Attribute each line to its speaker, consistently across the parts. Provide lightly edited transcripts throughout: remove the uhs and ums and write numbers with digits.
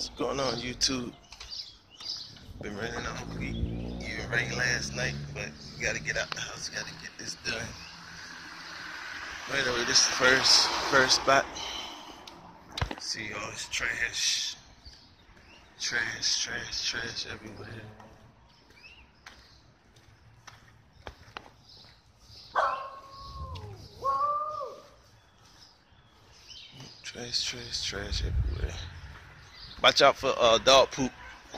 Speaker 1: What's going on, YouTube? Been raining all week. Even rained last night, but you gotta get out the house. Gotta get this done. But anyway, this is the first spot. See all this trash everywhere. Trash everywhere. Watch out for dog poop.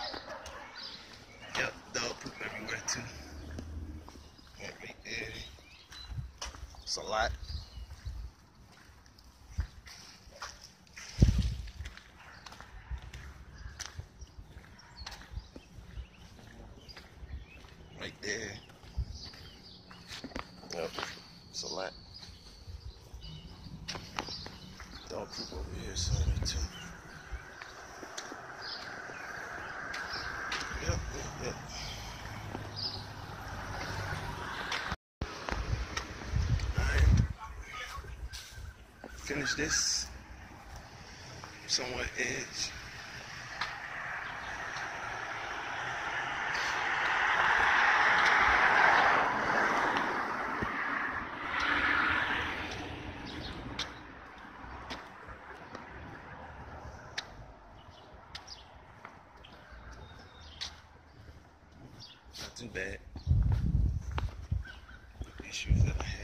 Speaker 1: Yep, dog poop everywhere too. Right there. It's a lot. Right there. Yep, it's a lot. Dog poop over here somewhere too. Yep. Alright. Finish this. Somewhat edge. Not too bad. Issues that I had.